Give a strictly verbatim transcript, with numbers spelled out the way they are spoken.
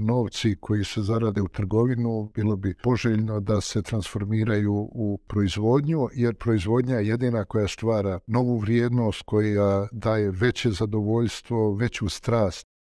novci koji se zarade u trgovinu, bilo bi poželjno da se transformiraju u proizvodnju, jer proizvodnja je jedina koja stvara novu vrijednost, koja daje veće zadovoljstvo, veću strast